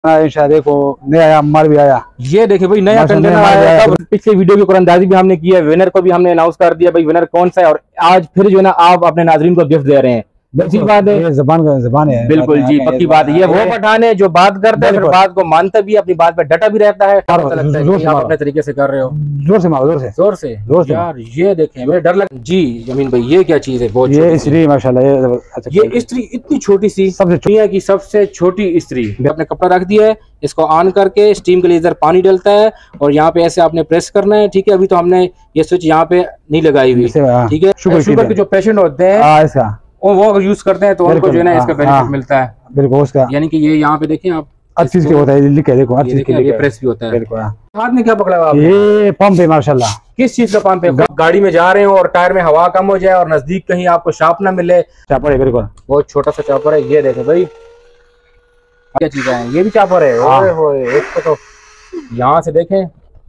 इंशाल्लाह। देखो नया माल भी आया, ये देखे भाई नया कंटेनर आया। पिछले वीडियो की कुरानदाजी भी हमने की है, विनर को भी हमने अनाउंस कर दिया भाई विनर कौन सा है, और आज फिर जो है ना आप अपने नाजरीन को गिफ्ट दे रहे हैं। अच्छी बात है, ये जबान है। बिल्कुल जी, पक्की बात है। ये वो पठान है जो बात करता है, फिर बात को मानता भी, अपनी बात पे डटा भी रहता है। आप अपने तरीके से कर रहे हो। जोर से मारो, जोर से यार ये देखें, मुझे डर लग जी। जमीन भाई ये क्या चीज है? बहुत ये इस्त्री माशाल्लाह, ये इस्त्री इतनी छोटी सी, दुनिया की सबसे छोटी इस्त्री। आपने कपड़ा रख दिया है, इसको ऑन करके स्टीम के लिए इधर पानी डलता है और यहाँ पे ऐसे आपने प्रेस करना है। ठीक है, अभी तो हमने ये स्विच यहाँ पे नहीं लगाई हुई। ठीक है, शुगर के जो पेशेंट होते हैं वो यूज करते हैं तो उनको जो है ना इसका बेनिफिट मिलता है। बिल्कुल उसका, यानी कि ये यहाँ पे देखें आप, हर चीज के होता है, देखो हर चीज के लिए प्रेस भी होता है। बिल्कुल। हाथ में क्या पकड़ा हुआ? ये पंप है माशाल्लाह। किस चीज का पंप है? गाड़ी में जा रहे हो और टायर में हवा कम हो जाए और नजदीक कहीं आपको शार्प ना मिले, चापर है। बिल्कुल बहुत छोटा सा चापर है। ये देखें भाई क्या चीज है, ये भी चापर है। ओए होए, इसको तो यहाँ से देखें,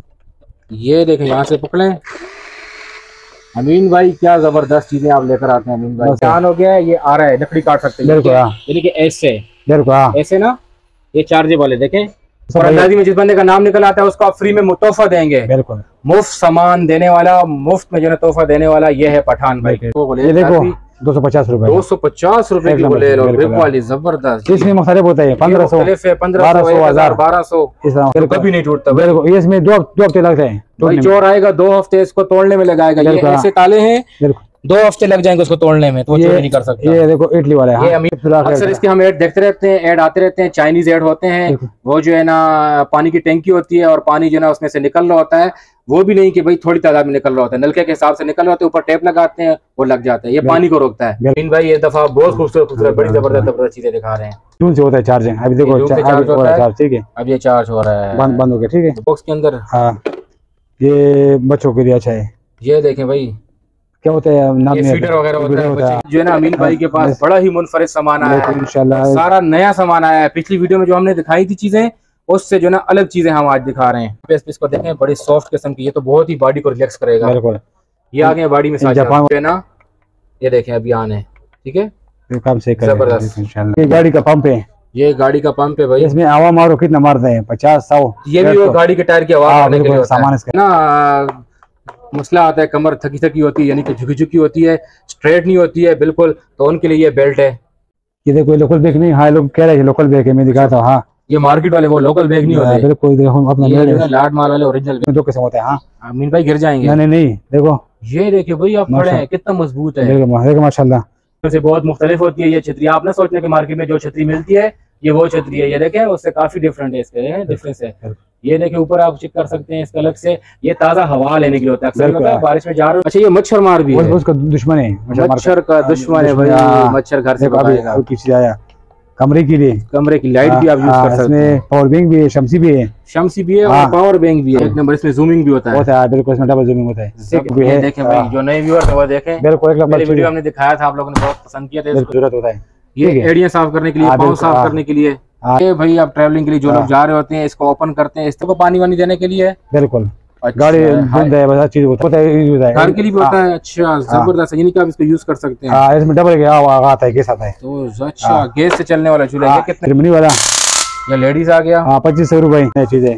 ये देखें यहाँ से पकड़े। अमीन भाई क्या जबरदस्त चीजें आप लेकर आते हैं अमीन भाई। आसान हो गया है, ये आ रहा है, लकड़ी काट सकते हैं यानी कि ऐसे ना, ये चार्जेबल है। देखें, और अंदाजी में जिस बंदे का नाम निकल आता है उसको आप फ्री में तोहफा देंगे। बिल्कुल मुफ्त सामान देने वाला, मुफ्त में जो है तोहफा देने वाला, ये है पठान भाई। ये देखो 250 रुपए, 250 रुपए की बोले लो, ग्रिप वाली जबरदस्त। इसमें मुख्तलिफ होता है, 1500, 1200, 1200, कभी नहीं टूटता। बिल्कुल, इसमें 2 हफ्ते लगते हैं। चोर आएगा 2 हफ्ते इसको तोड़ने में लगाएगा। ये ऐसे ताले हैं, 2 हफ्ते लग जाएंगे उसको तोड़ने में, तो वो चोरी नहीं कर सकता। ये देखो इटली वाला है। अक्सर इसके हम ऐड देखते रहते हैं, ऐड आते रहते हैं, चाइनीज ऐड होते हैं। वो जो है ना पानी की टैंकी होती है और पानी जो है ना उसमें से निकल रहा होता है, वो भी नहीं कि भाई थोड़ी तादाद में निकल रहा होता है, नलके के हिसाब से निकल रहा होता है, ऊपर टेप लगाते हैं वो लग जाता है। ये पानी को रोकता है। इन भाई ये दफा बहुत खूबसूरत बड़ी जबरदस्त चीजें दिखा रहे हैं। क्यों से होता है चार्जिंग? अभी देखो ठीक है, अब ये चार्ज हो रहा है, बंद हो गया। ठीक है, बॉक्स के अंदर। हाँ, ये बच्चों के लिए अच्छा है। ये देखें भाई क्या होता है, नाम ये फीडर वगैरह होता है जो है ना। अमीन भाई के पास बड़ा ही मुनफरिद सामान आया है इंशाल्लाह, सारा नया सामान आया है। पिछली वीडियो में जो हमने दिखाई थी चीजें, उससे जो ना अलग चीजें हम आज दिखा रहे हैं। इसको देखें, बड़ी सॉफ्ट किस्म की, ये तो बहुत ही बॉडी को रिलैक्स करेगा। बिल्कुल, ये आगे बॉडी में जापान है ना। ये देखें अभी ऑन है। ठीक है, जबरदस्त इंशाल्लाह। ये गाड़ी का पंप है, ये गाड़ी का पंप है भाई। इसमें हवा मारो कितना मारते हैं, 50-100। ये भी वो गाड़ी के टायर की आवाज सामान ना। मसला आता है कमर थकी थकी होती है, यानी कि झुकी झुकी होती है, स्ट्रेट नहीं होती है बिल्कुल, तो उनके लिए ये बेल्ट है। ये देखो लोकल बैग नहीं। हाँ, लोग कह रहे हैं लोकल बैग है, मैं दिखाता हूँ। हाँ, ये मार्केट वाले वो लोकल बैग नहीं होते बिल्कुल। देखो अपना लाड माल वाले ओरिजिनल 2 किस्म होते हैं। हाँ अमीन भाई गिर जाएंगे। नहीं देखो, ये देखिए भाई आप खड़े हैं, कितना मजबूत है। देखो माशाल्लाह से बहुत मुख्तलिफ होती है ये छतरी। आप ना सोचने की मार्केट में जो छतरी मिलती है ये वो छतरी है। ये देखें उससे काफी डिफरेंट है, इसके डिफरेंस है। ये देखें ऊपर आप चेक कर सकते हैं, इसका अलग से ये ताजा हवा लेने के लिए होता है। अक्सर बारिश में जा रहे हो। अच्छा, ये मच्छर मार भी है, उसका दुश्मन है, मच्छर का दुश्मन है भाई। मच्छर घर से भगाएगा। किसी आया कमरे के लिए, कमरे की लाइट भी आप यूज कर सकते हैं। पावर बैंक भी है, शमसी भी है और पावर बैंक भी है। एक नंबर इसमें जूमिंग भी होता है। बिल्कुल, इसमें डबल जूमिंग होता है। देखें भाई, जो नए व्यूअर है वो देखें। बिल्कुल, एक नंबर वीडियो हमने दिखाया था, आप लोगों ने बहुत पसंद किया था। जरूरत होता है ये एड़ियां साफ करने के लिए, पाँव साफ करने के लिए। ये भाई आप ट्रैवलिंग के लिए जो लोग जा रहे होते हैं, इसको ओपन करते हैं, इसको पानी वानी देने के लिए। बिल्कुल, गाड़ी बंद है, बस चीज होता है, घर के लिए भी होता है। अच्छा, जबरदस्त, यानी कि आप इसको यूज कर सकते हैं। इसमें डबल आता है, गैस आता है। तो अच्छा, गैस से चलने वाला चूल्हा। ये कितने जर्मनी वाला? ये लेडीज आ गया। 2500 रुपए चीजें।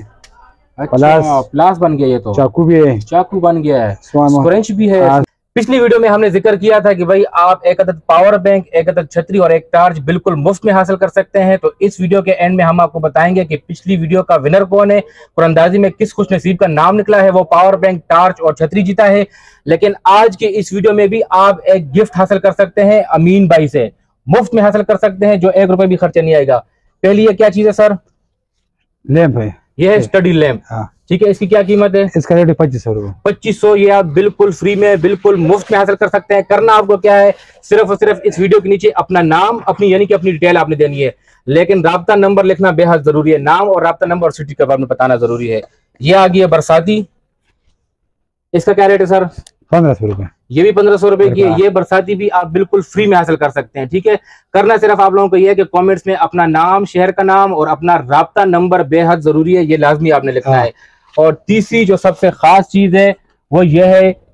प्लास बन गया। ये तो चाकू भी है, चाकू बन गया है, स्क्रंच भी है। पिछली वीडियो में हमने जिक्र किया था कि भाई आप एक अदद पावर बैंक, एक अदद छतरी और एक टार्च बिल्कुल मुफ्त में हासिल कर सकते हैं। तो इस वीडियो के एंड में हम आपको बताएंगे कि पिछली वीडियो का विनर कौन है, कुरानदाजी में किस खुश नसीब का नाम निकला है, वो पावर बैंक, टार्च और छतरी जीता है। लेकिन आज के इस वीडियो में भी आप एक गिफ्ट हासिल कर सकते हैं अमीन भाई से, मुफ्त में हासिल कर सकते हैं, जो 1 रुपए भी खर्चा नहीं आएगा। पहली ये क्या चीज है सर? लैंप है, ये है स्टडी लैंप। ठीक है, इसकी क्या कीमत है? इसका रेट 2500 रुपए। 2500, ये आप बिल्कुल फ्री में, बिल्कुल मुफ्त में हासिल कर सकते हैं। करना आपको क्या है, सिर्फ और सिर्फ इस वीडियो के नीचे अपना नाम, अपनी यानी कि अपनी डिटेल आपने देनी है, लेकिन राब्ता नंबर लिखना बेहद जरूरी है। नाम और राब्ता नंबर और सिटी का आपने बताना जरूरी है। ये आ गई है बरसाती, इसका क्या रेट है सर? 1500 रुपए। ये भी 1500 रुपए की है। ये बरसाती भी आप बिल्कुल फ्री में हासिल कर सकते हैं। ठीक है, करना सिर्फ आप लोगों को यह है कि कमेंट्स में अपना नाम, शहर का नाम और अपना राब्ता नंबर बेहद जरूरी है, ये लाजमी आपने लिखना है। और तीसरी जो सबसे खास चीज है वो ये है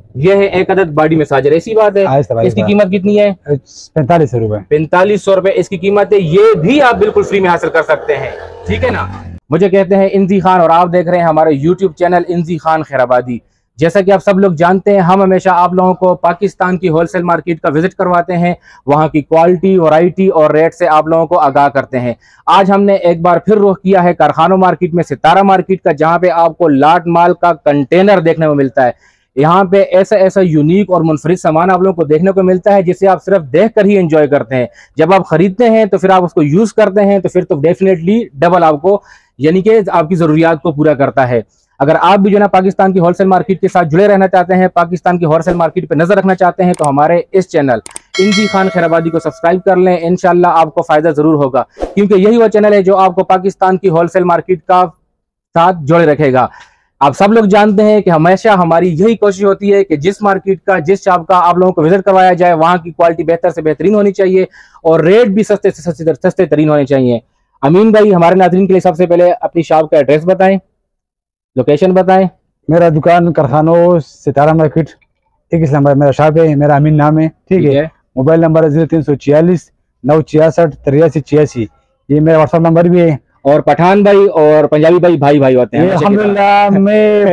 ये है एक अदद बॉडी मसाजर, ऐसी बात है। इसकी कीमत कितनी है? 4500 रुपए। 4500 रुपए इसकी कीमत है। ये भी आप बिल्कुल फ्री में हासिल कर सकते हैं, ठीक है ना। मुझे कहते हैं इंजी खान और आप देख रहे हैं हमारे यूट्यूब चैनल इंजी खान खैराबादी। जैसा कि आप सब लोग जानते हैं, हम हमेशा आप लोगों को पाकिस्तान की होलसेल मार्केट का विजिट करवाते हैं, वहां की क्वालिटी, वैरायटी और रेट से आप लोगों को आगाह करते हैं। आज हमने एक बार फिर रुख किया है कारखानों मार्केट में, सितारा मार्केट का, जहां पे आपको लाट माल का कंटेनर देखने को मिलता है। यहाँ पे ऐसा ऐसा यूनिक और मुनफरिद सामान आप लोगों को देखने को मिलता है जिसे आप सिर्फ देख कर ही एंजॉय करते हैं। जब आप खरीदते हैं तो फिर आप उसको यूज करते हैं तो फिर तो डेफिनेटली डबल आपको, यानी कि आपकी जरूरियात को पूरा करता है। अगर आप भी जो है ना पाकिस्तान की होलसेल मार्केट के साथ जुड़े रहना चाहते हैं, पाकिस्तान की होलसेल मार्केट पे नजर रखना चाहते हैं, तो हमारे इस चैनल इंजी खान खैराबादी को सब्सक्राइब कर लें। इंशाल्लाह आपको फायदा जरूर होगा, क्योंकि यही वो चैनल है जो आपको पाकिस्तान की होलसेल मार्केट का साथ जोड़े रखेगा। आप सब लोग जानते हैं कि हमेशा हमारी यही कोशिश होती है कि जिस मार्केट का, जिस शॉप का आप लोगों को विजिट करवाया जाए, वहां की क्वालिटी बेहतर से बेहतरीन होनी चाहिए और रेट भी सस्ते से सस्ते तरीन होने चाहिए। अमीन भाई, हमारे नाज़रीन के लिए सबसे पहले अपनी शॉप का एड्रेस बताएं, लोकेशन बताएं। मेरा दुकान कारखानों सितारा मार्केट 21 नंबर मेरा शॉप है, मेरा अमीन नाम है, ठीक है। मोबाइल नंबर है 0346 966 8386, ये मेरा व्हाट्सएप नंबर भी है। और पठान भाई और पंजाबी भाई भाई भाई होते हैं अल्हम्दुलिल्लाह में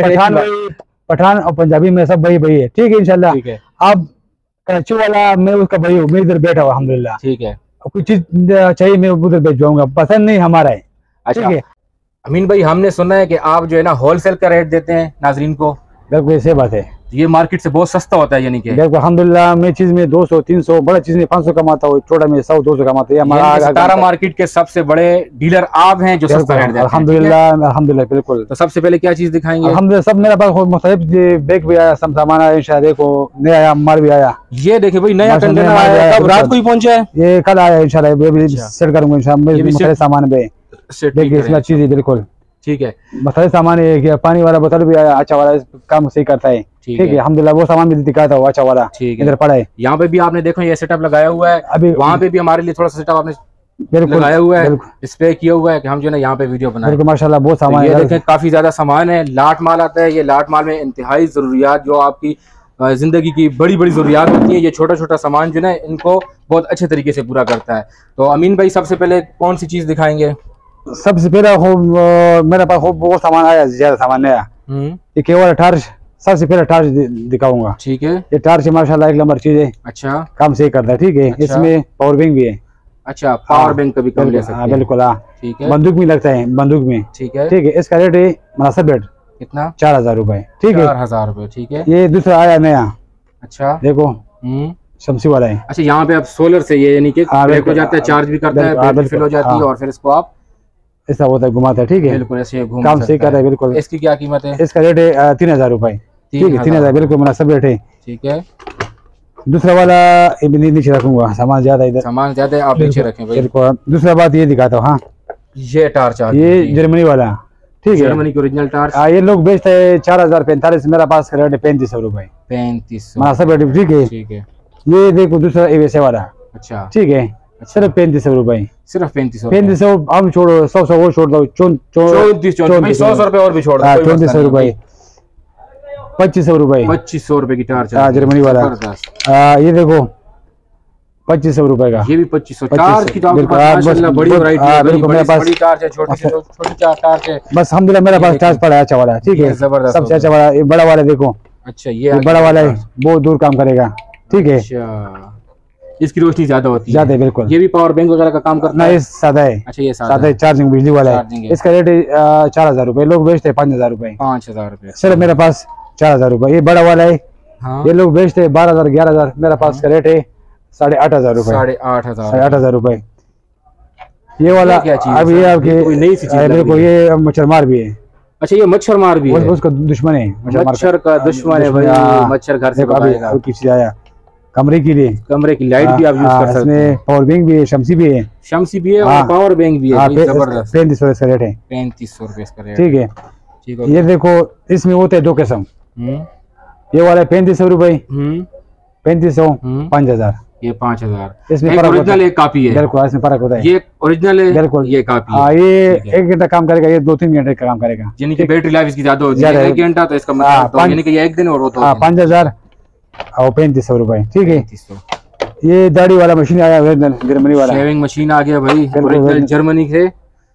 पठान और पंजाबी में सब भाई भाई है, ठीक है। इंशाल्लाह अब कराची वाला मैं उसका भाई हूँ, मैं इधर बैठा हुआ अल्हम्दुलिल्लाह, ठीक है। कुछ चीज चाहिए मैं उधर बैठ जाऊंगा, पसंद नहीं हमारा है, ठीक है। अमीन भाई, हमने सुना है कि आप जो है ना होलसेल का रेट देते हैं नाजरीन को। बिल्कुल ऐसे बात है, ये मार्केट से बहुत सस्ता होता है, यानी कि अल्हम्दुलिल्लाह मैं चीज में 200 300, बड़ा चीज में 500 कमाता हूँ, छोटा में 100 200 कमाता है। हमारा सितारा मार्केट के सबसे बड़े डीलर आप हैं जो सस्ता रेट देते हैं। अल्हम्दुलिल्लाह बिल्कुल। तो सबसे पहले क्या चीज दिखाएंगे? अल्हम्दुलिल्लाह सब मेरे पास मुख्तलिफ बैग भी आया, सब सामान आया, इंशाल्लाह देखो नया आया, माल भी आया। ये देखिए भाई, नया कंटेनर आया, कब रात को ही पहुंचा है, ये कल आया इंशाल्लाह, सेट करूंगा इंशाल्लाह। सामान पे देखिए इसमें चीज है बिल्कुल, ठीक है। मसाले सामान है, पानी वाला बोतल भी आया, अच्छा वाला, काम सही करता है, ठीक है। अल्हम्दुलिल्लाह वो सामान भी दिखाता हूँ, अच्छा वाला इधर पड़ा है। यहाँ पे भी आपने देखो ये सेटअप लगाया हुआ है, अभी वहाँ पे भी हमारे लिए थोड़ा सा सेटअप आपने बिल्कुल लगाया हुआ है, स्प्रे किया हुआ है कि हम जो है यहाँ पे वीडियो बनाए। माशाल्लाह बहुत सामान है, देखें काफी ज्यादा सामान है। लाट माल आता है, ये लाट माल में इंतहाई जरूरियात जो आपकी जिंदगी की बड़ी बड़ी जरूरियात होती है, ये छोटा छोटा सामान जो है इनको बहुत अच्छे तरीके से पूरा करता है। तो अमीन भाई, सबसे पहले कौन सी चीज दिखाएंगे? सबसे पहले मेरे पास वो सामान आया, ज्यादा सामान आया, ये केवल टार्च, सबसे पहले टार्च दिखाऊंगा, ठीक है। ये टार्च माशाल्लाह एक नंबर चीज है, अच्छा काम सही करता है, ठीक है। अच्छा। इसमें पावर बैंक भी है, अच्छा पावर बैंक कभी कम ले सकते हैं, बिल्कुल हाँ, ठीक है। बंदूक भी लगता है, बंदूक में, ठीक है, ठीक है। इसका रेट है मुनासिब रेट, कितना? 4000 रुपए, ठीक है, 4000 रुपए, ठीक है। ये दूसरा आया नया, अच्छा देखो शमसी वाला है। अच्छा, यहाँ पे आप सोलर से ये यानी कि हो जाता है, चार्ज भी करता है, बैटरी फिल हो जाती है और फिर इसको आप ऐसा होता है घुमाता है, ठीक है, बिल्कुल ऐसे काम सही कर रहा है, बिल्कुल। इसकी क्या कीमत है? इसका रेट है 3000 रुपए, ठीक है, 3000 बिल्कुल मुनासिब रेट है, ठीक है। दूसरा वाला नीचे रखूंगा, सामान ज्यादा इधर, सामान ज्यादा आप नीचे रखें भाई, बिल्कुल। दूसरा बात ये दिखाता हूँ, हाँ ये टार्च, ये जर्मनी वाला, ठीक है, जर्मनी की ओरिजिनल टार्च। ये लोग बेचते हैं 4045, मेरा पास रेट है 3500 रुपए, 3500 मुनासिब रेट, ठीक है, ठीक है। ये देखो दूसरा वैसे वाला, अच्छा ठीक है, सिर्फ 3500 रुपए, सिर्फ 3500 हम छोड़ो, 100 वो छोड़ दो, 100 रुपए और भी छोड़ दो, 3400 रुपए, 2500 रुपए, 2500 रुपए की टार्च जर्मनी वाला। ये देखो 2500 रुपए का, ये भी 2500 टार्च की माशाल्लाह बड़ी वैरायटी है, बिल्कुल मेरे पास बड़ी टार्च है, छोटी टार्च है, बस अल्हम्दुलिल्लाह मेरे पास टार्च पड़ा है, अच्छा वाला, ठीक है, सबसे अच्छा वाला। ये बड़ा वाला देखो, अच्छा ये बड़ा वाला है, बहुत दूर काम करेगा, ठीक है, इसकी रोशनी ज्यादा होती है, ज्यादा है, बिल्कुल। ये भी पावर बैंक वगैरह का काम करता है, सादा है, अच्छा ये सादा है, चार्जिंग बिजली वाला है। इसका रेट 4000 रुपए, लोग बेचते हैं 5000 रुपए, 5000 रुपए, सिर्फ मेरे पास 4000 रुपए। ये बड़ा वाला है, ये लोग बेचते हैं 12000 11000, मेरा पास का रेट है 8500 रुपए, 8500 रुपए। ये वाला अब ये आपकी नई सी चीज, देखो ये मच्छर मार भी है, अच्छा ये मच्छर मार भी है, उसका दुश्मन है, मच्छर का दुश्मन है भाई, मच्छर घर से भगाएगा। किसी आया कमरे के लिए, कमरे की लाइट भी आप यूज कर सकते हैं, पावर बैंक भी है, शमसी भी है, शमसी भी है और पावर बैंक भी है, जबरदस्त। 3500 इसका रेट है, 3500 रुपए इसका रेट, ठीक है, ठीक है। ये देखो इसमें होते हैं 2 किस्म, ये वाला 3500 रुपए, 3500 5000, ये 5000, इसमें ओरिजिनल एक कॉपी है, बिल्कुल इसमें फर्क होता है, ये ओरिजिनल है, बिल्कुल ये कॉपी है। ये 1 घंटा काम करेगा, ये 2-3 घंटे का काम करेगा, यानी कि बैटरी लाइफ इसकी ज्यादा होती है, 1 घंटा तो इसका मतलब यानी कि ये 1 दिन और होता है। 5000 और 3500 रुपए, ठीक है। ये दाढ़ी वाला मशीन आया जर्मनी वाला, शेविंग मशीन आ गया भाई ओरिजिनल जर्मनी से।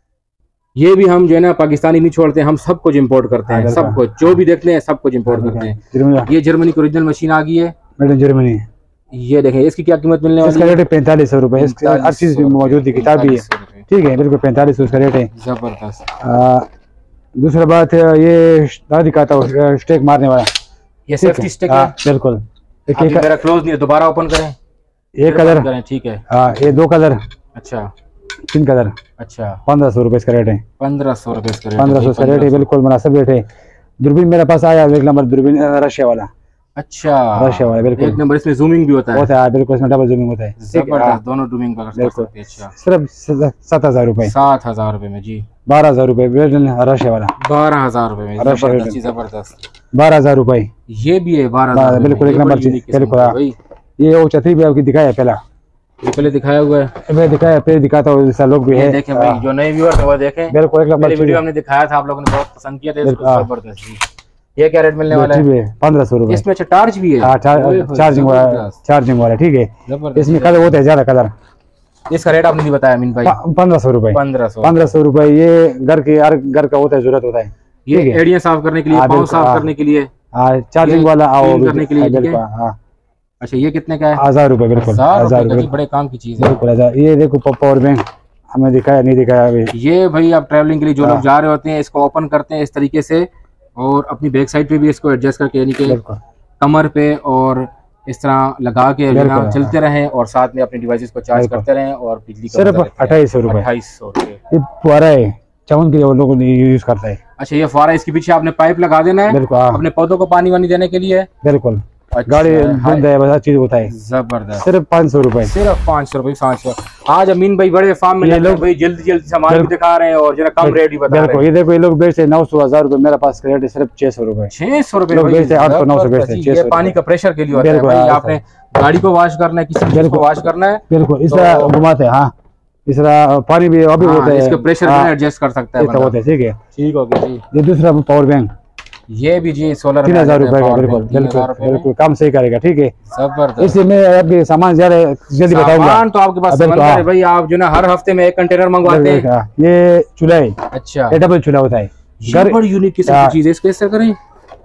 ये भी हम जो है ना पाकिस्तानी नहीं छोड़ते, हम सब कुछ इम्पोर्ट करते हैं, सब कुछ जो भी देखते हैं सब कुछ इम्पोर्ट करते हैं। ये जर्मनी की ओरिजिनल मशीन आ गई है, मेड इन जर्मनी। ये देखें, इसकी क्या कीमत मिलने वाली है? इसका रेट है 4500 रुपए, हर चीज मौजूद है, किताब भी है, ठीक है, बिल्कुल 4500 उसका रेट है। जबरदस्त। दूसरा बात है, ये दिखाता हूँ स्टेक मारने वाला, ये सेफ्टी स्टिक है, बिल्कुल। मेरा क्लोज नहीं है, दोबारा ओपन करें। एक कलर, ठीक है। ये 2 कलर, अच्छा 3 कलर, अच्छा 1500 रुपए इसका रेट है। 1500 रुपए इसका रेट, 1500 इसका रेट है, बिल्कुल मुनासिब रेट है। दूरबीन मेरे पास आया 1 नंबर दूरबीन, रशिया वाला। अच्छा रशिया वाला, बिल्कुल 1 नंबर। इसमें जूमिंग भी होता है, बिल्कुल, इसमें डबल जूमिंग होता है, जबरदस्त, दोनों जूमिंग कर सकते हैं। अच्छा, सिर्फ 7000 रुपए, 7000 रुपए में जी, 12000 रुपए रशिया वाला, 12000 रुपए में, जबरदस्त 12000 रुपए। ये भी है 12000, बिल्कुल 1 नंबर चीज, बिल्कुल। ये वो छतरी भी आपकी दिखाया पहला, ये पहले दिखाया हुआ है, मैं दिखाया, फिर दिखाता हूँ, जैसा लोग भी है। देखें भाई, जो नए व्यूअर है वो देखें, बिल्कुल 1 नंबर वीडियो हमने दिखाया था, आप लोगों ने बहुत पसंद किया था, जबरदस्त जी। ये क्या रेट मिलने वाला है? 1500 रुपए। इसमें अच्छा टार्च भी है, चार्जिंग वाला, ठीक है। इसमें कलर होता है, ज्यादा कलर। इसका रेट आपने नहीं बताया अमीन भाई? 1500 रुपए, 1500 रुपए। ये घर के हर घर का होता है, जरूरत होता है, ये एड़ियां साफ करने के लिए, पाँव साफ करने के लिए, चार्जिंग वाला करने के लिए। अच्छा, ये कितने का है? 1000 रुपए, बिल्कुल 1000 रुपए, बड़े काम की चीज है, बिल्कुल 1000। ये देखो पावर बैंक, हमें दिखाया नहीं दिखाया अभी। ये भाई आप ट्रैवलिंग के लिए जो लोग जा रहे होते हैं, इसको ओपन करते हैं इस तरीके से, और अपनी बैक साइड पे भी इसको एडजस्ट करके, यानी कि कमर पे और इस तरह लगा के चलते रहें, और साथ में अपने डिवाइसेस को चार्ज करते रहें, और बिजली का सिर्फ 2800 रुपए। 2800 रुपए। ये फुहारा है, चमन के लोग यूज करता है। अच्छा, ये फुहारा, इसके पीछे आपने पाइप लगा देना है, बिल्कुल, अपने पौधों को पानी वानी देने के लिए, बिल्कुल। अच्छा, गाड़ी बंद है, बस चीज होता है। जबरदस्त। सिर्फ 500 रुपए, सिर्फ 500 रुपए, 500। आज अमीन भाई बड़े फार्म में लोग भाई जल्दी जल्दी सामान भी दिखा रहे हैं, और जरा कम रेट भी बता रहे हैं। ये देखो, ये लोग बेचते 900 1000 रुपए, मेरे पास रेट है सिर्फ 600 रुपए। 600 रुपए लोग बेचते 800 900 बेचते। ये पानी का प्रेशर के लिए होता है भाई, आपने गाड़ी को वॉश करना है, किसी चीज को वॉश करना है, बिल्कुल इस तरह घुमाते हैं। हाँ, इस तरह पानी भी अभी होता है, इसका प्रेशर भी एडजस्ट कर सकता है, ठीक है, ठीक हो गया जी। ये दूसरा पावर बैंक, ये भी जी सोलर 3000 रुपए का, बिल्कुल बिल्कुल काम सही करेगा, ठीक है। जबरदस्त। इसलिए मैं आपके सामान ज्यादा जल्दी बताऊंगा। तो आपके पास है भाई, आप जो ना हर हफ्ते में 1 कंटेनर मंगवाते हैं। ये चूल्हा है, अच्छा, डबल चूल्हा होता है, बड़ी यूनिक किस्म की चीज है। इसको कैसे करें?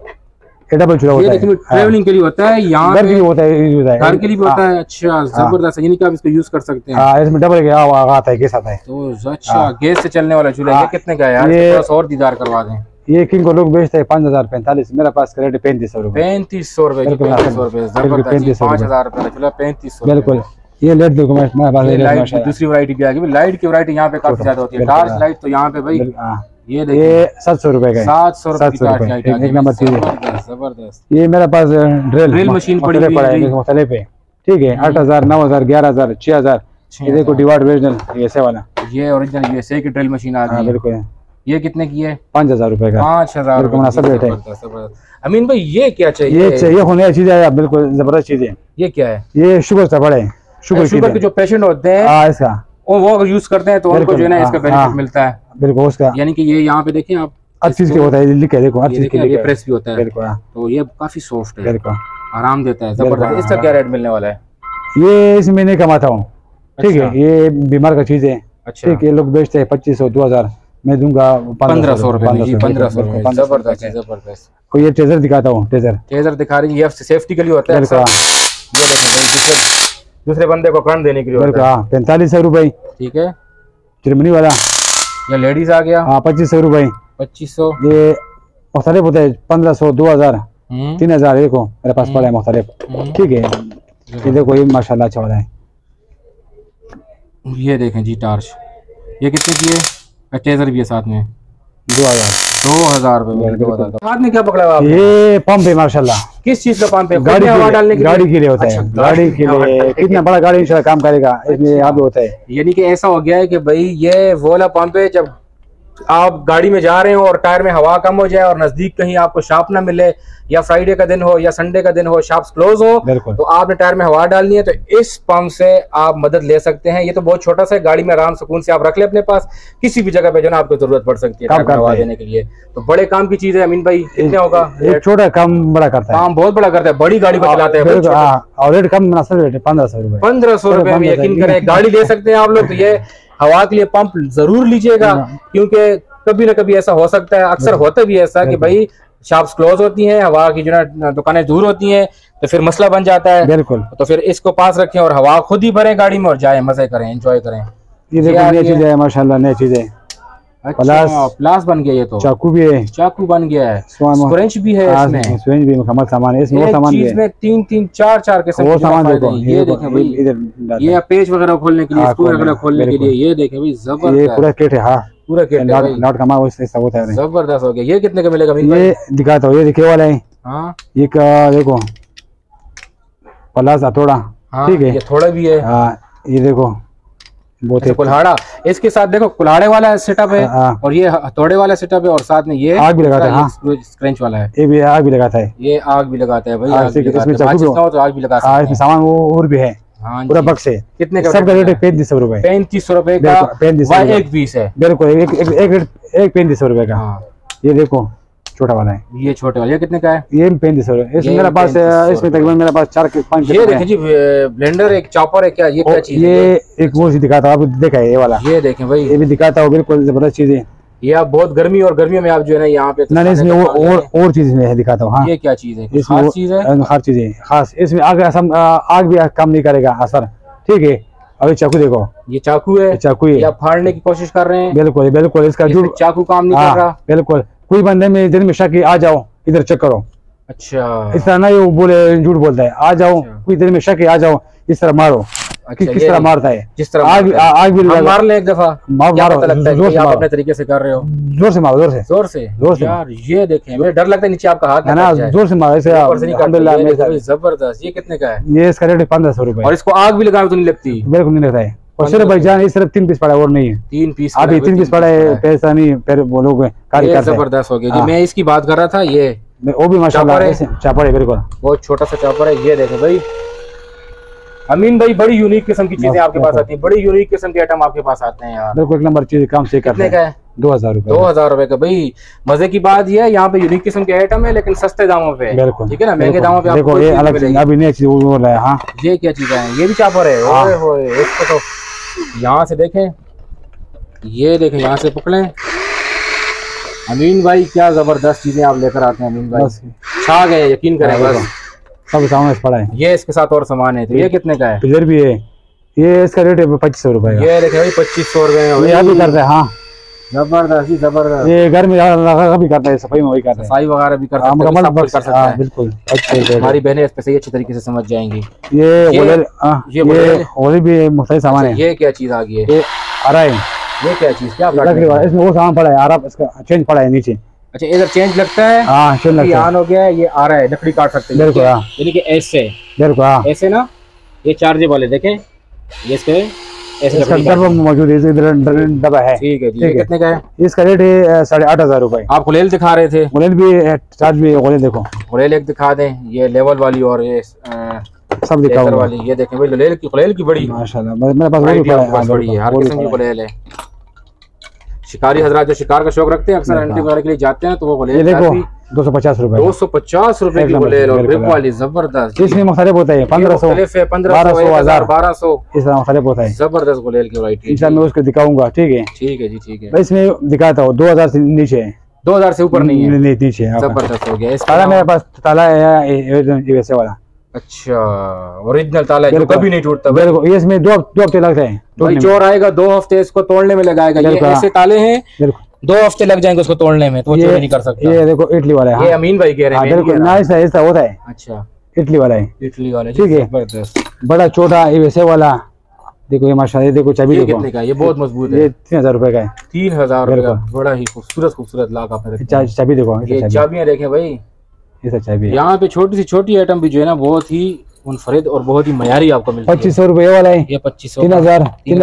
डबल चूल्हा होता है, ट्रैवलिंग के लिए होता है, यहाँ घर के लिए होता है, घर के लिए होता है। अच्छा, जबरदस्त, यानी कि आप इसको यूज कर सकते हैं। इसमें डबल आता है, गैस आता है, तो अच्छा गैस से चलने वाला चूल्हा। ये कितने का है यार? ये और दीदार करवा दें। ये किंग को लोग बेचते हैं 5045, मेरे पास रेट 3500 रुपए। 3500 रुपए, 3500 रुपए, जबरदस्त। 5000 रुपए का चूल्हा 3500, बिल्कुल। ये लाइट देखो, लाइट दूसरी वैरायटी भी आ गई। लाइट की वैरायटी यहाँ पे काफी ज्यादा होती है, टार्च लाइट तो यहाँ पे भाई ये 700 रुपए का, 700 रुपए, एक नंबर चीज है, जबरदस्त। ये मेरे पास ड्रिल मशीन पड़ी है मुख्तलिफ है, ठीक है। 8000 9000 11000 6000। ये देखो डिवाइड ओरिजिनल ऐसे वाला, ये ओरिजिनल यूएसए की ड्रिल मशीन आ गई है, बिल्कुल। ये कितने की है? 5000 रुपए का, 5000 रुपए, सब रेट है। अमीन भाई ये क्या चाहिए? ये होने चीज है, बिल्कुल जबरदस्त चीज है। ये क्या है? ये शुगर से बड़े शुगर के जो पेशेंट होते हैं, इसका वो अगर यूज करते हैं तो उनको जो है ना इसका बेनिफिट मिलता है, बिल्कुल उसका। यानी कि ये यहाँ पे देखें आप, हर चीज के होता है, लिखा है देखो, हर चीज के लिए प्रेस भी होता है, बिल्कुल। तो ये काफी सॉफ्ट है, बिल्कुल आराम देता है, जबरदस्त। इसका क्या रेट मिलने वाला है? ये इस महीने कमाता हूँ, ठीक है। ये बीमार का चीज है, ठीक है। लोग बेचते हैं 2500 2000, मैं दूंगा 1500 रुपए, 1500 रुपए, जबरदस्त जबरदस्त। को ये ट्रेजर दिखाता हूँ, ट्रेजर दिखा रही है, ये सेफ्टी के लिए होता है। ये देखें, दूसरे बंदे को करंट देने के लिए होता है। 4500 रुपए, ठीक है। जर्मनी वाला, ये लेडीज आ गया, 2500 रुपए, 2500। ये मुख्तलिफ होता है, 1500 2000 3000। देखो मेरे पास पड़ा है मुख्तलिफ, ठीक है। ये देखो, ये माशाल्लाह अच्छा वाला है। ये देखें जी टार्च, ये कितने की है? ट्रेजर भी है साथ में, 2000 रुपए। हाथ में क्या पकड़ा हुआ आपने? ये पंप है माशाल्लाह। किस चीज का पंप है? गाड़ी के लिए होता है, गाड़ी के लिए। कितना बड़ा गाड़ी इंशाल्लाह काम करेगा, इसमें यहाँ पे होता है। यानी कि ऐसा हो गया है कि भाई ये वो वाला पंप है, जब आप गाड़ी में जा रहे हो और टायर में हवा कम हो जाए और नजदीक कहीं आपको शार्प ना मिले, या फ्राइडे का दिन हो या संडे का दिन हो, शार्प्स क्लोज हो, तो आपने टायर में हवा डालनी है तो इस पंप से आप मदद ले सकते हैं। ये तो बहुत छोटा सा है, गाड़ी में आराम सुकून से आप रख ले अपने पास, किसी भी जगह पे जो ना आपको जरूरत पड़ सकती है हवा देने के लिए। तो बड़े काम की चीज है अमीन भाई। कितने होगा? एक छोटा काम बड़ा करता है, काम बहुत बड़ा करता है, बड़ी गाड़ी को चलाते हैं। और रेट कम 1500 रुपए। 1500 रुपए में यकीन करें गाड़ी ले सकते हैं आप लोग। तो ये हवा के लिए पंप जरूर लीजिएगा, क्योंकि कभी ना कभी ऐसा हो सकता है, अक्सर होता भी ऐसा कि भाई शॉप्स क्लोज होती हैं, हवा की जो ना दुकानें दूर होती हैं, तो फिर मसला बन जाता है। बिल्कुल। तो फिर इसको पास रखें और हवा खुद ही भरें गाड़ी में और जाए मजे करें, एंजॉय करें। ये देखो नई चीज है माशाल्लाह, नई चीज है। प्लास बन गया, ये तो चाकू भी है, चाकू बन गया है, स्क्रेंच भी है इसमें, स्क्रेंच भी मुकम्मल सामान है इसमें। वो सामान भी है, में 3-3 4-4 किस्म के सामान देखो। ये देखें भाई, ये पेच वगैरह खोलने के लिए, स्क्रू वगैरह खोलने के लिए, ये देखें भाई जबरदस्त। ये पूरा किट है। हाँ पूरा किट है, नॉट कमा वो सब होता है, जबरदस्त हो गया। ये कितने का मिलेगा? ये दिखाता हूँ, ये दिखे वाला है। हाँ ये देखो प्लास हथौड़ा, ठीक है, ये थोड़ा भी है। ये देखो बहुत कुल्हाड़ा, इसके साथ देखो कुल्हाड़े वाला सेटअप है और ये हथौड़े वाला सेटअप है, और साथ में ये आग भी लगाता है। हाँ स्क्रेंच वाला है, ये भी आग भी लगाता है, ये आग भी लगाता है भाई। इसमें आग भी लगाता है, इसमें सामान और भी है पूरा बक्स है। कितने का? सबका रेट 3500 रुपए। 3500 रुपए का 3500 एक पीस है। बिल्कुल, एक 3500 रुपए का। ये देखो छोटा वाला है, ये छोटे वाला, ये कितने का है? ये 3500 है। इसमें मेरे पास, इसमें तकरीबन मेरे पास 4-5। ये देखिए जी, ब्लेंडर एक चॉपर है क्या? ये क्या चीज है? ये एक वो सी दिखाता हूँ, आपको देखा है ये वाला। ये देखें भाई, ये भी दिखाता हूँ, बिल्कुल जबरदस्त चीज है। ये आप बहुत गर्मी और गर्मियों में आप जो है ना यहाँ पे नहीं, इसमें और चीज में दिखाता हूँ। हाँ ये क्या चीज है? खास चीज है, हर चीज है खास। इसमें आग भी काम नहीं करेगा असर, ठीक है। अभी चाकू देखो, ये चाकू है, चाकू है, आप फाड़ने की कोशिश कर रहे हैं। बिल्कुल बिल्कुल, इसका जो चाकू काम नहीं कर रहा। बिल्कुल, कोई बंदे में दिन में शक आ जाओ इधर चेक करो। अच्छा, इस तरह नहीं वो बोले, झूठ बोलता है। आ जाओ, कोई दिन में शक आ जाओ, इस तरह मारो। किस तरह मारता है, जिस तरह आग भी मार ले एक दफा, मारो, लगता है कि आप अपने तरीके से कर रहे हो। जोर से मारो, जोर से यार। ये देखें, मुझे डर लगता है नीचे आपका हाथ है ना, जोर से मारो ऐसे। अल्हम्दुलिल्लाह जबरदस्त। ये कितने का है? ये इसका रेट 1500 रुपए। और इसको आग भी लगाए तो नहीं लगती? बिल्कुल नहीं लगता है। और सिर्फ भाईजान इस सिर्फ 3 पीस पड़ा है, और नहीं है। 3 पीस अभी 3 पीस पड़ा है, पैसा नहीं फिर वो लोग कार्य करते हैं। जबरदस्त हो गया जी। मैं इसकी बात कर रहा था, ये वो भी माशाल्लाह चापर है, बिल्कुल बहुत छोटा सा चापर है। ये देखें भाई अमीन भाई, बड़ी यूनिक किस्म की चीजें आपके पास आती है, बड़ी यूनिक किस्म के आइटम आपके पास आते हैं यार। बिल्कुल एक नंबर चीज, काम से करते हैं। कितने का है? 2000 रुपए। 2000 रुपए का। भाई मजे की बात ये है, यहाँ पे यूनिक किस्म के आइटम है लेकिन सस्ते दामों पे। बिल्कुल, ठीक है ना, महंगे दामों पे देखो ये अलग चीज, अभी नई चीज वो है। हाँ ये क्या चीज है? ये भी चापर है। ओए होए, इसको तो यहाँ से देखें, ये देखें, यहाँ से पकड़े। अमीन भाई क्या जबरदस्त चीजें आप लेकर आते हैं अमीन भाई, छा गए, यकीन करें। बस सब सामान पड़ा है। ये इसके साथ और सामान है। तो ये कितने का है? पिलर भी है, ये इसका रेट है 2500 रुपए। ये देखे भाई 2500 रुपए भी करते हैं। हाँ जबरदस्त जी, जबरदस्त। ये घर में भी करता है, सफाई में वही करता है, सफाई वगैरह भी करता है, कर सकता है। बिल्कुल, हमारी बहनें इस पे सही अच्छी तरीके से समझ जाएंगी। ये भी मुख्तलिफ सामान है। ये क्या चीज आ गई है? ये आ है, ये क्या चीज, क्या इसमें वो सामान पड़ा है, आराम इसका चेंज पड़ा है नीचे। अच्छा, इधर चेंज लगता है। हाँ चेंज लगता है, हो गया है, ये आ रहा है, लकड़ी काट सकते हैं। बिल्कुल, यानी कि ऐसे, बिल्कुल ऐसे ना, ये चार्जेबल वाले देखें, ये इसके ऐसे डब्बा मौजूद है, इधर डब्बा है। ठीक है जी। कितने का है? इसका रेट है 8500 रुपए। आप गुलेल दिखा रहे थे, गुलेल भी चार्ज भी है। गुलेल देखो, गुलेल एक दिखा दें, ये लेवल वाली और ये सब दिखाऊंगा वाली। ये देखें भाई, गुलेल की बड़ी माशाल्लाह, मेरे पास वो भी पड़ा है, बड़ी है, हर किस्म की गुलेल है। शिकारी हजरात जो शिकार का शौक रखते हैं, अक्सर हंटिंग वगैरह के लिए जाते हैं, तो वो गुलेल देखो 250 रुपए। 250 रुपए की गुलेल और ग्रिप वाली, जबरदस्त। इसमें मुख्तलिफ होता है, 1500, 1200, 1200 इस तरह मुख्तलिफ होता है। जबरदस्त गुलेल की वैरायटी। इंशाल्लाह मैं उसको दिखाऊंगा। ठीक है, ठीक है जी, ठीक है। इसमें दिखाता हूँ 2000 से नीचे है, 2000 से ऊपर नहीं है, नीचे है। जबरदस्त हो गया। ताला मेरे पास ताला है वैसे वाला। अच्छा, ओरिजिनल ताला है जो कभी नहीं टूटता। बिल्कुल, इसमें 2 हफ्ते लगते हैं। चोर आएगा 2 हफ्ते इसको तोड़ने में लगाएगा। ये ऐसे ताले हैं, 2 हफ्ते लग जाएंगे उसको तोड़ने में, तो वो चोरी नहीं कर सकता। ये देखो इटली वाला है। ये अमीन भाई कह रहे हैं। बिल्कुल ना, ऐसा होता है। अच्छा, इटली वाला है, इटली वाला, ठीक है। जबरदस्त, बड़ा छोटा ये वैसे वाला। देखो ये माशाल्लाह, देखो चाबी देखो, कितने का? ये बहुत मजबूत है। ये 3000 रुपए का है। 3000 रुपए का, बड़ा ही खूबसूरत लाख आपने। चाबी देखो, ये चाबियां देखें भाई, ये सब चाबी। यहाँ पे छोटी सी छोटी आइटम भी जो है ना बहुत ही मुनफरिद और बहुत ही मयारी आपको मिलती है। 2500 रुपए वाला है, ये 2500, 3000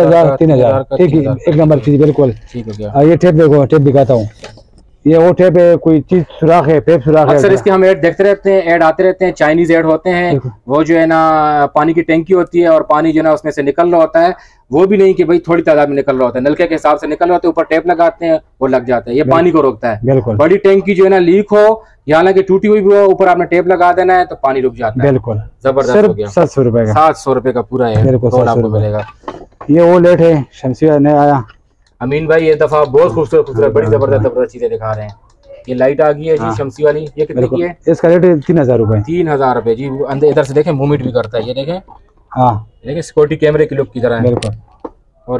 ठीक है, एक नंबर चीज बिल्कुल। ठीक हो गया। ये टेप देखो, टेप दिखाता हूँ, ये वो टेप है, कोई चीज सुराख है, पेप सुराख है। अक्सर इसके हम ऐड देखते रहते हैं, ऐड आते रहते हैं, चाइनीज ऐड होते हैं, वो जो है ना पानी की टैंकी होती है और पानी जो है ना उसमें से निकल रहा होता है, वो भी नहीं कि भाई थोड़ी तादाद में निकल रहा होता है, नलके के हिसाब से निकल रहा होता है, ऊपर टेप लगाते हैं वो लग जाता है, ये पानी को रोकता है। बिल्कुल। बड़ी टैंकी जो है ना लीक हो या हालांकि टूटी हुई भी हो, ऊपर आपने टेप लगा देना है तो पानी रुक जाता है। बिल्कुल जबरदस्त हो गया। 700 रुपए का, 700 रुपए का पूरा है, रोल आपको मिलेगा। ये वो लेट है, शमसिया नया आया। अमीन भाई ये दफा बहुत खूबसूरत खूबसूरत बड़ी जबरदस्त चीजें दिखा रहे हैं। ये लाइट आ गई है जी शमसी वाली, ये कितने की है? इसका रेट है 3000 रुपए। 3000 रुपए जी। अंदर इधर से देखें मूवमेंट भी करता है, ये देखें। हाँ देखिए सिक्योरिटी कैमरे की लुक की तरह है। बिल्कुल। और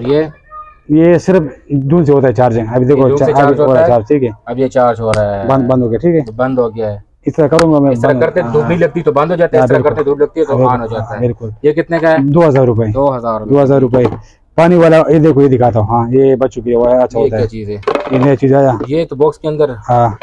ये सिर्फ दूर से होता है चार्जिंग, अभी देखो चार्ज होता है, ठीक है, अब ये चार्ज हो रहा है, बंद हो गया, ठीक है, बंद हो गया है। इस तरह करूंगा मैं, इस तरह करते धूप नहीं लगती तो बंद हो जाता है, इस तरह करते धूप लगती है तो ऑन हो जाता है। बिल्कुल। ये कितने का है? 2000 रुपए। 2000 रुपए। पानी वाला ये देखो, ये दिखाता हूँ। हाँ ये बच्चों के लिए अच्छा होता है, चीज है ये नया चीज आया, ये तो बॉक्स के अंदर। हाँ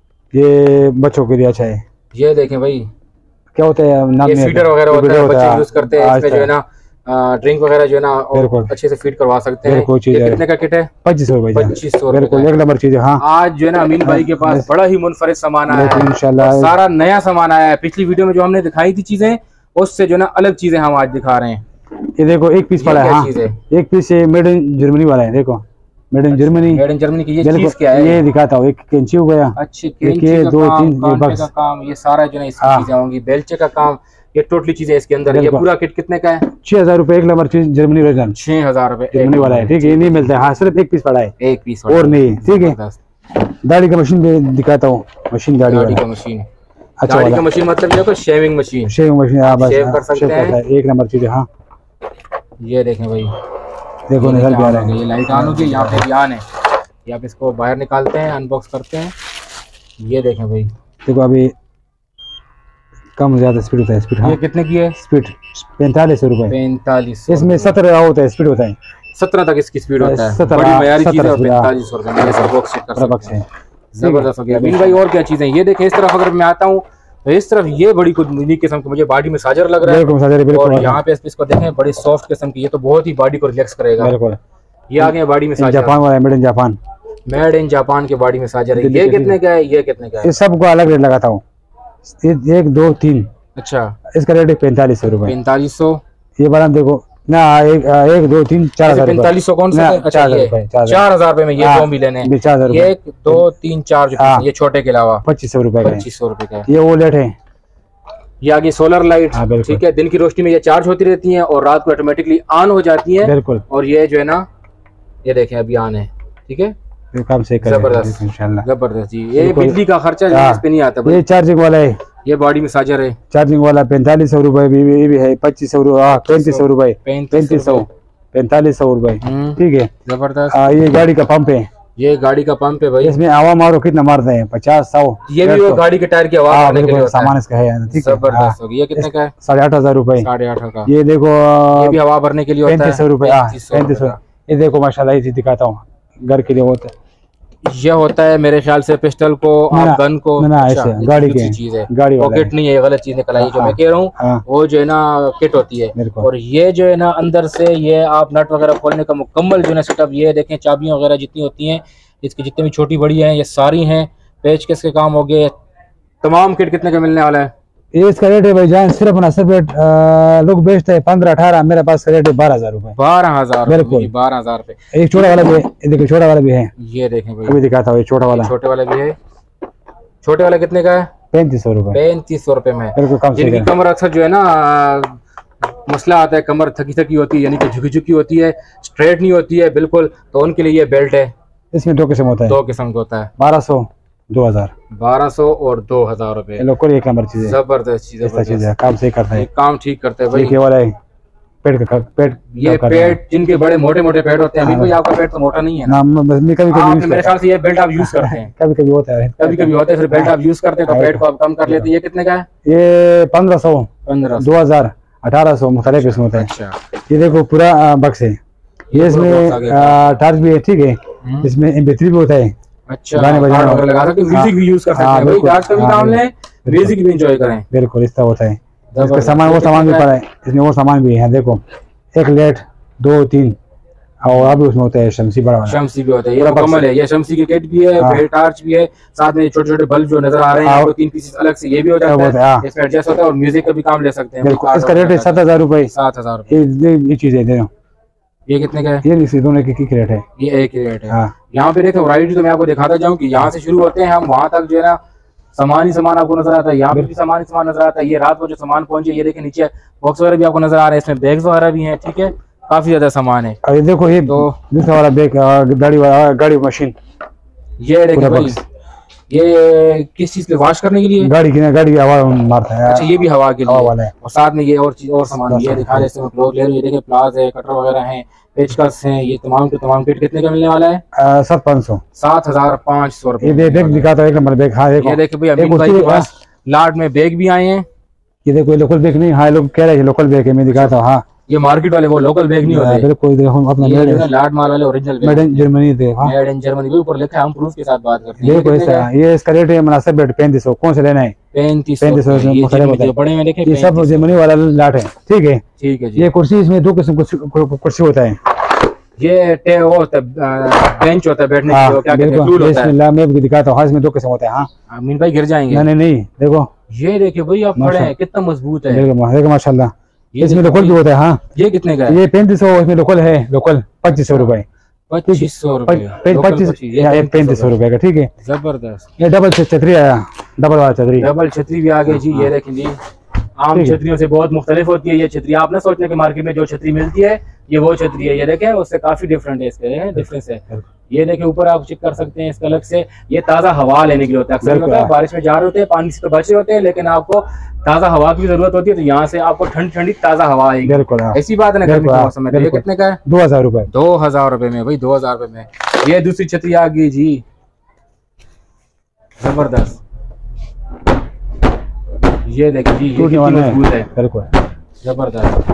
ये बच्चों के लिए अच्छा है। ये देखें भाई क्या होता है, ये फीडर वगैरह होता है, बच्चे यूज करते हैं, इसमें जो है ना ड्रिंक वगैरह जो है ना अच्छे से फीड करवा सकते हैं। ये कितने का किट है? 2500 रुपए। 2500 बिल्कुल, एक नंबर चीज है। हाँ आज जो है ना अमीन भाई के पास बड़ा ही मुनफरिद सामान आया है, इंशाल्लाह सारा नया सामान आया है। पिछली वीडियो में जो हमने दिखाई थी चीजें, उससे जो है ना अलग चीजें हम आज दिखा रहे हैं। ये देखो एक पीस पड़ा है, हाँ एक पीस मेड इन जर्मनी वाला है, देखो made in Germany. Made in Germany की ये चीज क्या है? ये दिखाता हूँ, एक कैंची हो गया, अच्छी कैंची का 2-3 का काम, ये सारा जो है इसकी चीजें होंगी, बेलचे का काम, ये टोटली चीजें इसके अंदर। ये पूरा किट कितने का है? 6000 रुपए, एक नंबर चीज जर्मनी ओरिजिनल। 6000 रुपए जर्मनी वाला है, ठीक है, ये नहीं मिलता है। हाँ सिर्फ एक पीस पड़ा है, एक पीस और नहीं, ठीक है। दाढ़ी का मशीन भी दिखाता हूँ, मशीन दाढ़ी का मशीन। अच्छा दाढ़ी का मशीन मतलब देखो shaving machine, shaving machine shave कर सकते हैं, एक नंबर चीज है। हाँ ये देखें भाई, देखो निकल के आ रहा है, ये लाइट ऑन होगी, यहाँ पे ऑन है, ये आप इसको बाहर निकालते हैं, अनबॉक्स करते हैं। ये देखें भाई, देखो अभी कम ज्यादा स्पीड होता है, स्पीड। हाँ ये कितने की है स्पीड? 4500 रुपए। 4500। इसमें 17 होता है, स्पीड होता है 17 तक इसकी स्पीड होता है, बड़ी मयारी चीज है। 4500 रुपए में ये सब बॉक्स चेक कर सकते हैं, जबरदस्त हो गया। अमीन भाई और क्या चीजें, ये देखें इस तरफ अगर मैं आता हूँ तो इस तरफ ये बड़ी कुछ यूनिक किस्म की मुझे बॉडी मसाजर लग रहा है, और यहाँ पे इसको देखें बड़ी सॉफ्ट किस्म की, ये तो बहुत ही बॉडी को रिलैक्स करेगा। बिल्कुल। ये आ गया बॉडी मसाजर, जापान वाला, made in Japan, made in Japan के बॉडी मसाजर है। ये कितने का है? ये कितने का है? इस सबको अलग रेट लगाता हूँ, 1 2 3। अच्छा, इसका रेट है 4500 रुपए। 4500। ये वाला देखो ना, 1 2 3 4000। 4500 कौन सा? 4000 रुपए में ये दो भी लेने, 1 2 3 4 ये छोटे के अलावा 2500 रुपए का। 2500 रुपए का ये वो लेट है। ये आगे सोलर लाइट, ठीक है, दिन की रोशनी में ये चार्ज होती रहती हैं और रात को ऑटोमेटिकली ऑन हो जाती है। बिल्कुल। और ये जो है ना, ये देखें अभी ऑन है, ठीक है, काम से जबरदस्त इंशाल्लाह, जबरदस्त जी। ये बिजली का खर्चा इस पे नहीं आता। ये चार्जिंग वाला है, ये बॉडी मसाजर है, चार्जिंग वाला 4500 रुपए भी है, 2500 3500 रुपए, 4500 रुपए, ठीक है, जबरदस्त। ये गाड़ी का पंप है, ये गाड़ी का पंप है भाई, इसमें हवा मारो कितना मारते हैं, 50-100। ये भी वो गाड़ी के टायर की आवाज करने के लिए सामान इसका है, ठीक है, जबरदस्त। ये कितने का है? 8500 रुपए। 8500 का। ये देखो ये भी हवा भरने के लिए होता है, 3500 रुपए। 3500। ये देखो माशाल्लाह, ये दिखाता हूँ, घर के लिए होता है। ये होता है मेरे ख्याल से पिस्टल को, आप गन को, ऐसे गाड़ी की चीज है, गाड़ी पॉकेट नहीं है, गलत चीज निकल आई जो मैं कह रहा हूँ, वो जो है ना किट होती है। और ये जो है ना अंदर से ये आप नट वगैरह खोलने का मुकम्मल जो है ना सेटअप, ये देखें चाबियां वगैरह जितनी होती हैं इसकी, जितनी भी छोटी बड़ी हैं ये सारी हैं, पेच किस के काम हो गए। तमाम किट कितने का मिलने वाला है? ये इसका रेट है भाईजान, सिर्फ ना सिर्फ लोग बेचते हैं 15-18, मेरे पास रेट है 12000 रुपए। 12000? बिल्कुल 12000 रुपए। एक छोटा वाला भी है, देखो छोटा वाला भी है, ये देखें भाई, अभी दिखाता हूँ, ये छोटा वाला, छोटे वाला भी है। छोटे वाला कितने का है? 3500 रुपए। 3500 रुपए में। बिल्कुल कम। जिनकी कमर अक्सर जो है ना मसला आता है, कमर थकी थकी होती है, यानी कि झुकी झुकी होती है, स्ट्रेट नहीं होती है बिल्कुल, तो उनके लिए ये बेल्ट है। इसमें 2 किस्म होता है, 2 किस्म का होता है, 1200 2000। 1200 और 2000 रुपए। लोकल एक नंबर चीज है, जबरदस्त चीज है, काम सही करता है, काम ठीक करता है भाई। ये वाला है पेट का, पेट ये पेट जिनके बड़े मोटे मोटे पेट होते हैं, अभी कोई आपका पेट तो मोटा नहीं है ना, कभी कभी मेरे ख्याल से ये बेल्ट आप यूज करते हैं। कभी कभी होता है, कभी कभी होता है, फिर बेल्ट आप यूज करते हैं तो पेट को आप कम कर लेते हैं। ये कितने का है? ये 1500 2000 1800 मुख्तलिफ किस्म होता है। अच्छा, ये देखो पूरा बक्स है, ये इसमें टार्च भी है, ठीक है, इसमें MP3 भी होता है। अच्छा, गाने बजाने वगैरह लगा सकते हैं, म्यूजिक भी यूज कर सकते हैं भाई, आज का भी काम लें, म्यूजिक भी एंजॉय करें। बिल्कुल इस तरह होता है। इसका सामान वो सामान भी पड़ा है, इसमें वो सामान भी है। देखो एक लेट 2 3 और अभी उसमें होता है शमसी बड़ा वाला, शमसी भी होता है। ये मुकम्मल है, ये शमसी की किट भी है, फिर टार्च भी है, साथ में छोटे छोटे बल्ब जो नजर आ रहे हैं, वो 3 पीसेस अलग से ये भी हो जाता है, इसमें एडजस्ट होता है और म्यूजिक का भी काम ले सकते हैं। इसका रेट है 7000 रुपए। 7000 रुपए ये चीजें दे। ये कितने का है? ये इसी दोनों की रेट है, ये एक ही रेट है। यहाँ पे देखो वैरायटी तो मैं आपको दिखाता जाऊँ कि यहाँ से शुरू होते हैं हम, वहाँ तक जो है ना सामान ही सामान आपको नजर आता है। यहाँ पे भी सामान ही सामान नजर आता है। ये रात को जो सामान पहुंचे, ये देखिए नीचे बॉक्स वगैरह भी आपको नजर आ रहे हैं, इसमें बैग्स वगैरह भी हैं। ठीक है, काफी ज्यादा सामान है। ये देखो ये तो दूसरा वाला बैग, गाड़ी मशीन, ये देखिए भाई, ये किस चीज के वॉश करने के लिए? गाड़ी हवा मारता है। अच्छा, ये भी हवा के लिए वाला है। और साथ में ये और चीज और सामान ये दिखा रहे हैं, क्लोथ ले रहे हैं। ये देखिए प्लास है, कटर वगैरह हैं, पेचकस हैं। ये तमाम के तमाम किट कितने का मिलने वाला है? 7500 रुपए। ये बैग दिखाता है, एक नंबर बैग। हाँ देखो, ये देखिए भाई अमीन भाई के पास लाट में बैग भी आए हैं। ये देखो लोकल बैग नहीं, हाँ लोग कह रहे हैं लोकल बैग है, मैं दिखाता हूँ। हाँ ये मार्केट वाले, वो लोकल बैग नहीं होते। बिल्कुल देखो अपना लाट माल वाले ओरिजिनल मेड इन जर्मनी थे। मेड इन जर्मनी भी ऊपर लिखा है, हम प्रूफ के साथ बात करते हैं। देखो ऐसा, ये इसका रेट है मुनासिब रेट 3500। कौन सा लेना है? 3500 बड़े में देखे, ये सब जर्मनी वाला लाट है। ठीक है, ठीक है जी। ये कुर्सी, इसमें 2 किस्म कुर्सी होता है। ये वो होता है बेंच होता है बैठने के लिए, क्या कहते हैं, टूल होता है। मैं भी दिखाता हूँ। हाँ इसमें 2 किस्म होता है। हाँ अमीन भाई गिर जाएंगे। नहीं देखो, ये देखिए भाई आप खड़े हैं, कितना मजबूत है। देखो माशाल्लाह। इसमें लोकल भी होता है। हाँ ये कितने का है? ये 3500। इसमें लोकल है, लोकल 2500 रुपए। 2500 रुपए, 3500 रुपए का। ठीक है, जबरदस्त। ये डबल छतरी आया, डबल वाला छतरी, डबल छतरी भी आ गई जी। ये देखें जी, आम छतरियों से बहुत मुख्तलिफ होती है ये छतरी। आप ना सोचने के मार्केट में जो छतरी मिलती है ये वो छतरी है। ये देखें, उससे काफी डिफरेंट है, इसके डिफरेंस है। ये देखें ऊपर आप चेक कर सकते हैं, इसका अलग से ये ताज़ा हवा लेने के लिए होता है। अक्सर होता है बारिश में जा रहे होते हैं, पानी से तो बचे होते हैं, लेकिन आपको ताज़ा हवा की जरूरत होती है, तो यहाँ से आपको ठंडी ताज़ा हवा आएगी। ऐसी बात है ना गर्मी के मौसम में। ये कितने का है? 2000 रुपए। 2000 रुपए में भाई, 2000 रुपए में ये दूसरी छतरी आ गई जी, जबरदस्त। ये देखिए जी, ये मजबूत है, जबरदस्त।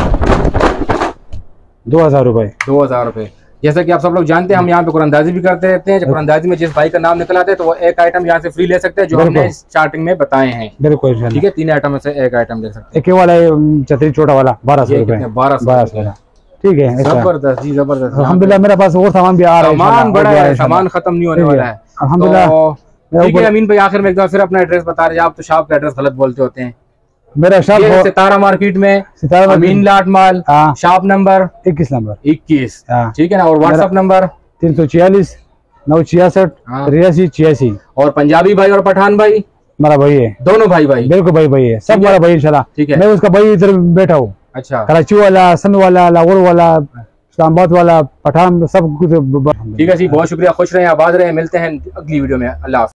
2000 रुपए। 2000 रुपए। जैसा कि आप सब लोग जानते हैं, हम यहाँ पे कुरानंदाजी भी करते रहते हैं। जब कुरानंदाजी में जिस भाई का नाम निकल आता है तो वो एक आइटम यहाँ से फ्री ले सकते हैं, जो हमने स्टार्टिंग में बताए हैं। बिल्कुल ठीक है, 3 आइटम में से एक आइटम ले सकते हैं। एक वाला छतरी छोटा वाला 1200 रुपए। 1200। ठीक है, जबरदस्त जी, जबरदस्त। अल्हम्दुलिल्लाह मेरे पास और सामान भी आ रहा है, सामान बड़ा है, सामान खत्म नहीं होने वाला है अल्हम्दुलिल्लाह। ठीक है अमीन भाई, आखिर में एक बार फिर अपना एड्रेस बता रहे हैं। आप तो शॉप का एड्रेस गलत बोलते होते हैं। मेरा शॉप सितारा मार्केट में, अमीन लाट माल, शॉप नंबर 21। ठीक है ना, और व्हाट्सएप नंबर 346 966 83 86। और पंजाबी भाई और पठान भाई हमारा भाई है, दोनों भाई बिल्कुल भाई है, सब हमारा भाई इंशाल्लाह। ठीक है, मैं उसका भाई इधर बैठा हूँ। अच्छा, कराची वाला, सन वाला, लाहौर वाला, इस्लामाबाद वाला, पठान, सब कुछ। ठीक है जी, बहुत शुक्रिया, खुश रहे, आबाद रहे। मिलते हैं अगली वीडियो में। अल्लाह।